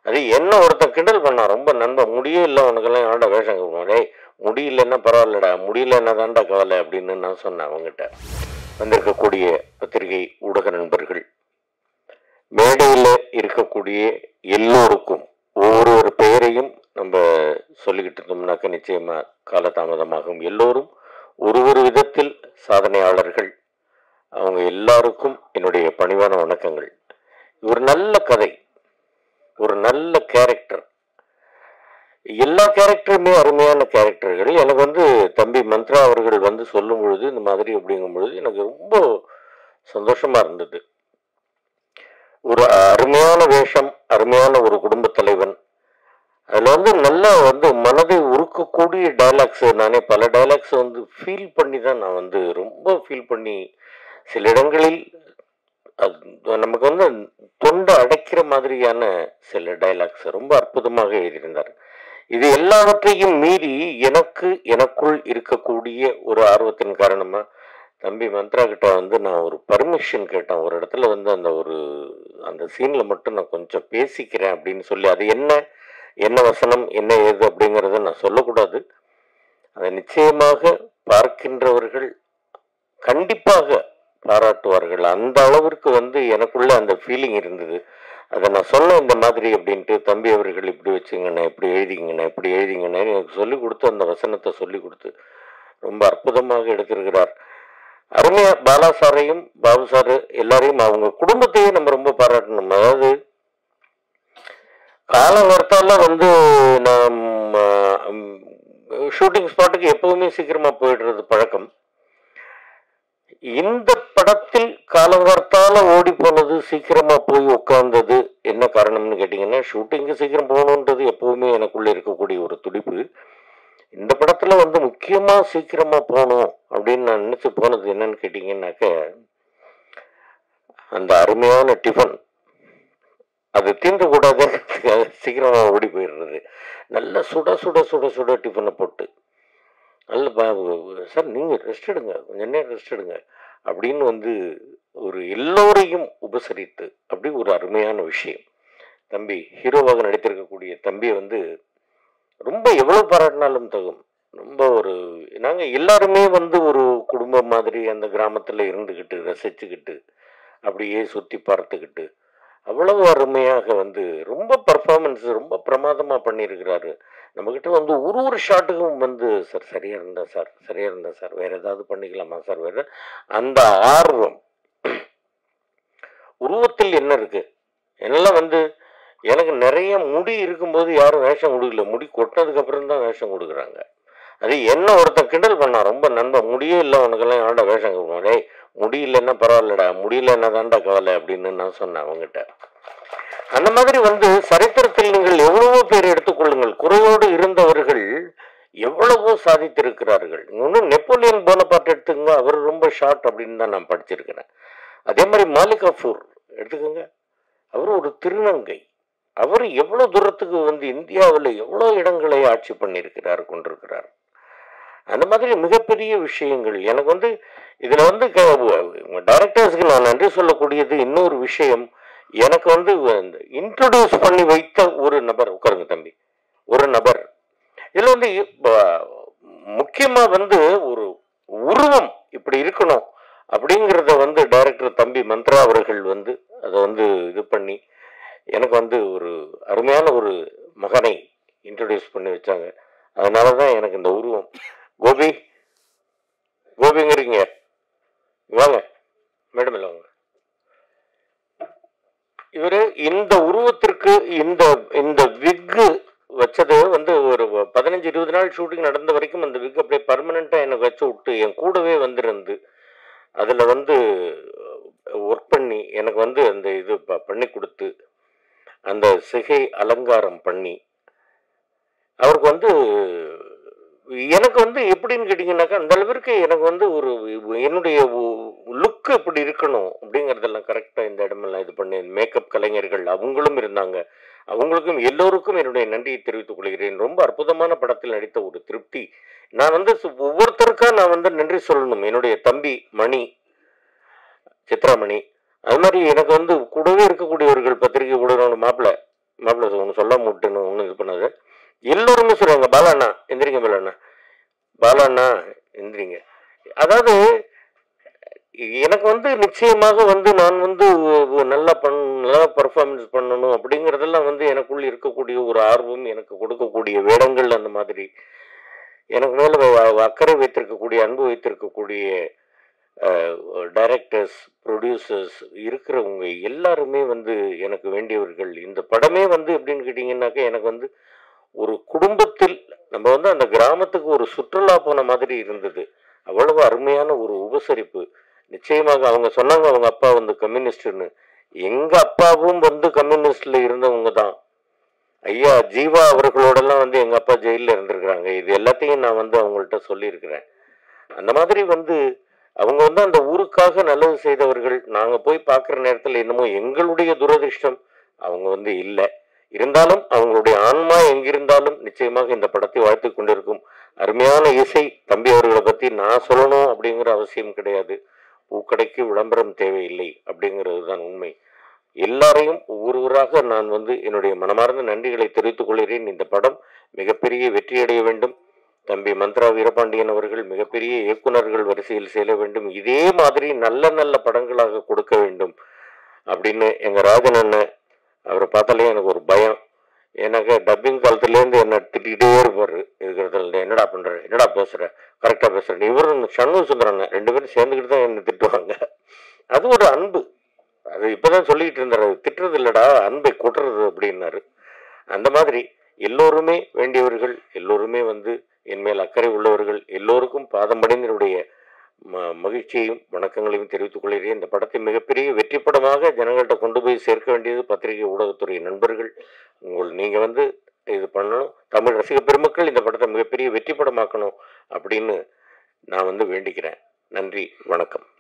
அது என்ன ஒருத்தன் கிண்டல் பண்ணான், ரொம்ப நண்பன், முடியே இல்லை உனக்கெல்லாம் ஏன்டா வேஷம் கொடுப்பான், டேய் முடியலன்னா பரவாயில்லடா, முடியலன்னா தான்டா கவலை அப்படின்னு நான் சொன்னேன் அவங்ககிட்ட. வந்திருக்கக்கூடிய பத்திரிகை ஊடக நண்பர்கள், மேடையில் இருக்கக்கூடிய எல்லோருக்கும் ஒவ்வொரு பெயரையும் நம்ம சொல்லிக்கிட்டு இருந்தோம்னாக்க நிச்சயமா காலதாமதமாகும். எல்லோரும் ஒரு விதத்தில் சாதனையாளர்கள். அவங்க எல்லாருக்கும் என்னுடைய பணிவான வணக்கங்கள். ஒரு நல்ல கதை, ஒரு நல்ல கேரக்டர், எல்லா கேரக்டருமே அருமையான கேரக்டர்கள். எனக்கு தம்பி மந்த்ரா அவர்கள் சொல்லும் பொழுது இந்த மாதிரி அப்படிங்கும் பொழுது எனக்கு ரொம்ப சந்தோஷமா இருந்தது. ஒரு அருமையான வேஷம், அருமையான ஒரு குடும்ப தலைவன். அதுல நல்லா மனதை உருக்கக்கூடிய டைலாக்ஸ். நானே பல டைலாக்ஸ் ஃபீல் பண்ணி தான் நான் ரொம்ப ஃபீல் பண்ணி, சில இடங்களில் நமக்கு தொண்டை அடைக்கிற மாதிரியான சில டைலாக்ஸ் ரொம்ப அற்புதமாக எழுதியிருந்தார். இது எல்லாவற்றையும் மீறி எனக்குள் இருக்கக்கூடிய ஒரு ஆர்வத்தின் காரணமா தம்பி மந்த்ரா கிட்ட நான் ஒரு பர்மிஷன் கேட்டேன். ஒரு இடத்துல அந்த சீன்ல மட்டும் நான் கொஞ்சம் பேசிக்கிறேன் அப்படின்னு சொல்லி, அது என்ன வசனம் என்ன ஏது அப்படிங்கிறத நான் சொல்லக்கூடாது. அதை நிச்சயமாக பார்க்கின்றவர்கள் கண்டிப்பாக பாராட்டுவார்கள். அந்த அளவிற்கு எனக்குள்ள அந்த ஃபீலிங் இருந்தது. அதை நான் சொன்னேன் இந்த மாதிரி அப்படின்ட்டு. தம்பி அவர்கள் இப்படி வச்சுங்கண்ணே, இப்படி எழுதிங்கண்ணே எனக்கு சொல்லி கொடுத்து, அந்த வசனத்தை சொல்லி கொடுத்து ரொம்ப அற்புதமாக எடுத்திருக்கிறார். அருமையா பாலா சாரையும் பாபு சாரு எல்லாரையும், அவங்க குடும்பத்தையே நம்ம ரொம்ப பாராட்டணும். அதாவது காலவர்த்தால நான் ஷூட்டிங் ஸ்பாட்டுக்கு எப்பவுமே சீக்கிரமா போயிடுறது பழக்கம். இந்த படத்தில் காலவர்த்தால ஓடி போனது, சீக்கிரமா போய் உட்கார்ந்தது என்ன காரணம்னு கேட்டீங்கன்னா, ஷூட்டிங்கு சீக்கிரம் போகணுன்றது எப்பவுமே எனக்குள்ள இருக்கக்கூடிய ஒரு துடிப்பு. இந்த படத்துல முக்கியமா சீக்கிரமா போகணும் அப்படின்னு நான் நினைச்சு போனது என்னன்னு கேட்டீங்கன்னாக்க, அந்த அருமையான டிஃபன் அது தீண்டக்கூடாது, சீக்கிரமா ஓடி போயிடுறது. நல்ல சுட சுட சுட சுட டிஃபனை போட்டு, நல்ல சார் நீங்கள் ரெஸ்ட் எடுங்க, கொஞ்சம் நேரம் ரெஸ்ட் எடுங்க அப்படின்னு ஒரு எல்லோரையும் உபசரித்து, அப்படி ஒரு அருமையான விஷயம். தம்பி ஹீரோவாக நடித்திருக்கக்கூடிய தம்பியை ரொம்ப எவ்வளோ பாராட்டினாலும் தகும். ரொம்ப நாங்கள் எல்லாருமே ஒரு குடும்பம் மாதிரி அந்த கிராமத்தில் இருந்துக்கிட்டு ரசிச்சுக்கிட்டு அப்படியே சுற்றி பார்த்துக்கிட்டு அவ்வளவு அருமையாக ரொம்ப பர்ஃபார்மன்ஸ் ரொம்ப பிரமாதமாக பண்ணியிருக்கிறாரு. நம்மக்கிட்ட ஒரு ஷாட்டுக்கும் சார் சரியாக இருந்தா சார் வேற ஏதாவது பண்ணிக்கலாமா சார், வேற அந்த ஆர்வம். உருவத்தில் என்ன இருக்கு, என்னெல்லாம் எனக்கு நிறைய முடி இருக்கும்போது யாரும் வேஷம் கொடுக்கல, முடி கொட்டினதுக்கு அப்புறம் தான் வேஷம் கொடுக்குறாங்க. அது என்ன ஒருத்தன் கிண்டல் பண்ணான், ரொம்ப நண்பன், முடியே இல்லை உனக்கெல்லாம் ஏன்டா வேஷம் கொடுப்பான், டேய் முடியலன்னா பரவாயில்லடா, முடியலன்னா தான்டா கவலை அப்படின்னு நான் சொன்னேன் அவங்ககிட்ட. அந்த மாதிரி சரித்திரத்தில் நீங்கள் எவ்வளவோ பேர் எடுத்துக்கொள்ளுங்கள், குறையோடு இருந்தவர்கள் எவ்வளவோ சாதித்திருக்கிறார்கள். இன்னும் நெப்போலியன் போனபார்ட் எடுத்துக்கோங்க, அவர் ரொம்ப ஷார்ட் அப்படின்னு தான் நான் படிச்சிருக்கிறேன். அதே மாதிரி மாலிக் கஃபூர் எடுத்துக்கோங்க, அவர் ஒரு திருநங்கை. அவர் எவ்வளவு தூரத்துக்கு இந்தியாவில் எவ்வளோ இடங்களை ஆட்சி பண்ணியிருக்கிறார், கொண்டிருக்கிறார். அந்த மாதிரி மிகப்பெரிய விஷயங்கள். எனக்கு இதுல டைரக்டர்ஸ்க்கு நான் நன்றி சொல்லக்கூடியது இன்னொரு விஷயம். எனக்கு இன்ட்ரோடியூஸ் பண்ணி வைத்த ஒரு நபர், உட்காருங்க தம்பி, ஒரு நபர். இதுல முக்கியமா ஒரு உருவம் இப்படி இருக்கணும் அப்படிங்கிறத டைரக்டர் தம்பி மந்த்ரா அவர்கள் அதை இது பண்ணி எனக்கு ஒரு அருமையான ஒரு மகனை இன்ட்ரோடியூஸ் பண்ணி வச்சாங்க. அதனாலதான் எனக்கு இந்த உருவம். கோபிங்கிறீங்க, வாங்க மேடம் இல்லை வாங்க. இவரு இந்த உருவத்திற்கு இந்த விக்கு வச்சது ஒரு 15-20 நாள் ஷூட்டிங் நடந்த வரைக்கும் அந்த விக் அப்படியே பர்மனண்டா எனக்கு வச்சு விட்டு என் கூடவே வந்திருந்து அதுல ஒர்க் பண்ணி எனக்கு அந்த இது பண்ணி கொடுத்து அந்த சிகை அலங்காரம் பண்ணி அவருக்கு எனக்கு எப்படின்னு கேட்டீங்கன்னாக்கா, அந்த அளவிற்கு எனக்கு ஒரு என்னுடைய லுக் இப்படி இருக்கணும் அப்படிங்கறதெல்லாம் கரெக்டா இந்த இடமெல்லாம் இது பண்ணி மேக்கப் கலைஞர்கள் அவங்களும் இருந்தாங்க. அவங்களுக்கும் எல்லோருக்கும் என்னுடைய நன்றியை தெரிவித்துக் கொள்கிறேன். ரொம்ப அற்புதமான படத்தில் நடித்த ஒரு திருப்தி. நான் ஒவ்வொருத்தருக்கா நான் நன்றி சொல்லணும். என்னுடைய தம்பி மணி, சித்ராமணி, அது மாதிரி எனக்கு கூடவே இருக்கக்கூடியவர்கள், பத்திரிகை கூட மாப்பிள்ள மாப்பிள்ள ஒன்று சொல்லாம விட்டுன்னு ஒன்றும் இது பண்ணாது. எல்லோருமே சொல்லுவாங்க, பாலாண்ணா எந்திரிங்க, பாலாண்ணா பாலாண்ணா எந்திரிங்க. அதாவது எனக்கு வந்து நிச்சயமாக வந்து நான் வந்து நல்லா பர்ஃபார்மன்ஸ் பண்ணணும் அப்படிங்கிறதெல்லாம் வந்து எனக்குள்ள இருக்கக்கூடிய ஒரு ஆர்வம், எனக்கு கொடுக்கக்கூடிய வேடங்கள் அந்த மாதிரி எனக்கு மேல அக்கறை வைத்திருக்கக்கூடிய, அன்பு வைத்திருக்கக்கூடிய டைரக்டர்ஸ், ப்ரொடியூசர்ஸ் இருக்கிறவங்க எல்லாருமே வந்து எனக்கு வேண்டியவர்கள். இந்த படமே வந்து எப்படின்னு கேட்டிங்கன்னாக்கா, எனக்கு வந்து ஒரு குடும்பத்தில் நம்ம வந்து அந்த கிராமத்துக்கு ஒரு சுற்றுலா போன மாதிரி இருந்தது. அவ்வளவு அருமையான ஒரு உபசரிப்பு. நிச்சயமாக அவங்க சொன்னாங்க அவங்க அப்பா வந்து கம்யூனிஸ்ட்னு. எங்க அப்பாவும் வந்து கம்யூனிஸ்ட்ல இருந்தவங்க தான். ஐயா ஜீவா அவர்களோடலாம் வந்து எங்க அப்பா ஜெயிலில் இருந்திருக்கிறாங்க. இது எல்லாத்தையும் நான் வந்து அவங்கள்ட்ட சொல்லியிருக்கிறேன். அந்த மாதிரி வந்து அவங்க வந்து அந்த ஊருக்காக நல்லது செய்தவர்கள். நாங்க போய் பார்க்குற நேரத்தில் என்னமோ எங்களுடைய துரதிர்ஷ்டம் அவங்க வந்து இல்லை. இருந்தாலும் அவங்களுடைய ஆன்மா எங்கிருந்தாலும் நிச்சயமாக இந்த படத்தை வாழ்த்து கொண்டிருக்கும். அருமையான இசை. தம்பி அவர்களை பற்றி நான் சொல்லணும் அப்படிங்கிற அவசியம் கிடையாது. பூக்கடைக்கு விளம்பரம் தேவையில்லை அப்படிங்கிறது தான் உண்மை. எல்லாரையும் ஒவ்வொருவராக நான் வந்து என்னுடைய மனமார்ந்த நன்றிகளை தெரிவித்துக் கொள்கிறேன். இந்த படம் மிகப்பெரிய வெற்றியடைய வேண்டும். தம்பி மந்த்ரா வீரபாண்டியன் அவர்கள் மிகப்பெரிய இயக்குனர்கள் வரிசையில் செல்ல வேண்டும். இதே மாதிரி நல்ல நல்ல படங்களாக கொடுக்க வேண்டும் அப்படின்னு எங்க ராஜன் அண்ணன், அவரை பார்த்தாலே எனக்கு ஒரு பயம். எனக்கு டப்பிங் காலத்துலேருந்து என்ன திட்டிகிட்டே இருப்பாரு. இருக்கிறதுல என்னடா பண்ற, என்னடா பேசுற, கரெக்டா பேசுற. இவரும் சண்முக சுந்தரன் ரெண்டு பேரும் சேர்ந்துக்கிட்டு தான் என்ன திட்டுவாங்க. அது ஒரு அன்பு. அது இப்பதான் சொல்லிட்டு இருந்தாரு, திட்டுறது இல்லடா அன்பை கொட்டுறது அப்படின்னாரு. அந்த மாதிரி எல்லோருமே வேண்டியவர்கள், எல்லோருமே வந்து என் மேல் அக்கறை உள்ளவர்கள், எல்லோருக்கும் பாதம்படியினருடைய மகிழ்ச்சியையும் வணக்கங்களையும் தெரிவித்துக் கொள்கிறேன். இந்த படத்தை மிகப்பெரிய வெற்றி படமாக ஜனங்கள்கிட்ட கொண்டு போய் சேர்க்க வேண்டியது பத்திரிகை ஊடகத்துறை நண்பர்கள். நீங்க வந்து இது பண்ணணும். தமிழ் ரசிக பெருமக்கள் இந்த படத்தை மிகப்பெரிய வெற்றி படமாக்கணும் அப்படின்னு நான் வந்து வேண்டிக்கிறேன். நன்றி, வணக்கம்.